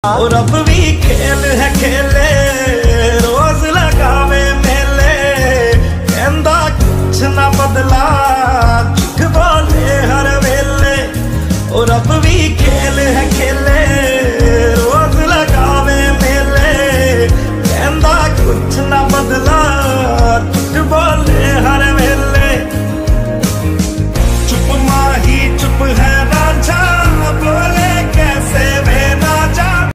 और अब भी खेल है खेले रोज लगावे मेले कहंदा कुछ ना बदला